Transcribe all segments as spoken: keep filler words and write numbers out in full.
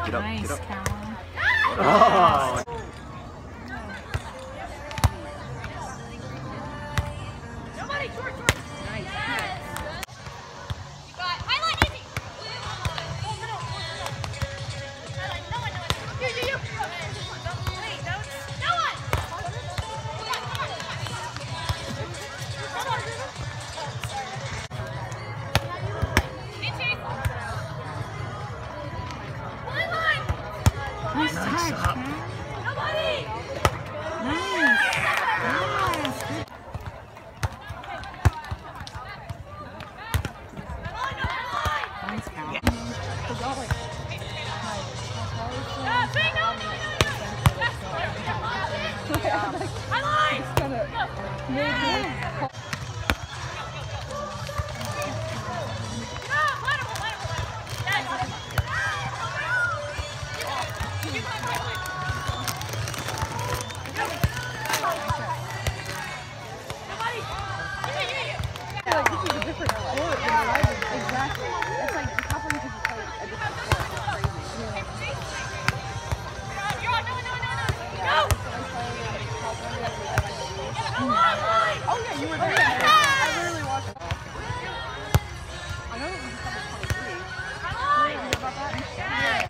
Get up, nice, get up. Callum. Oh. Nobody, short, short. Nice. Yes. You got highlight easy. Go middle. Highlight. No one, no one. You, you, you. Wait, no, no one. Come on, come on. Come on. Nice touch, up. Nobody. Nice. Yes. Nice, Callum. Yeah, say no, no, no, no. Yes. Highlight. Yeah. Like, this is a different sport than what I did. Exactly. It's like the couple of people play a different sport. It's crazy. You're on, no, no, no, no. Go! Oh yeah, you were there. I literally watched it. I know it was December twenty-three. Wait, you know about that? Yeah.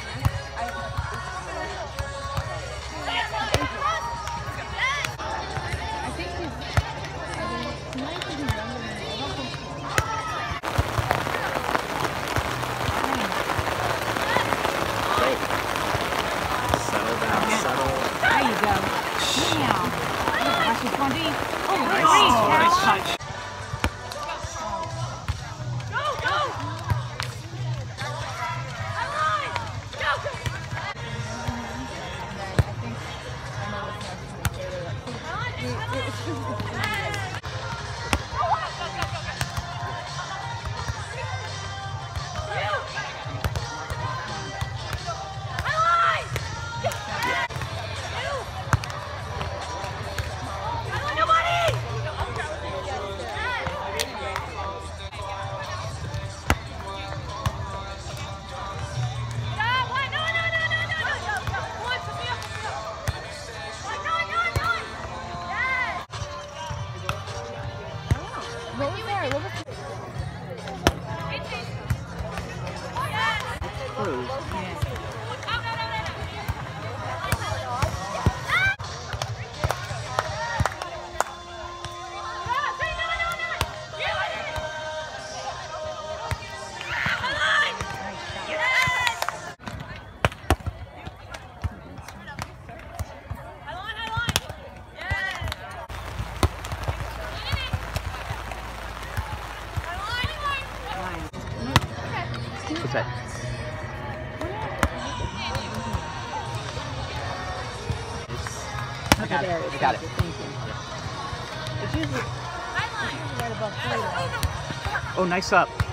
I think he's... He might be younger than me. I don't think so. Settle down, settle. There you go. Damn. Watch this one, D. Oh, Nice, nice, oh, nice Callum. touch. Go, go! Highlight! Go, go! What was there? What was there? Through. What's that? Okay, there it is. You got it. Thank you. It's usually right above three. Oh, nice up.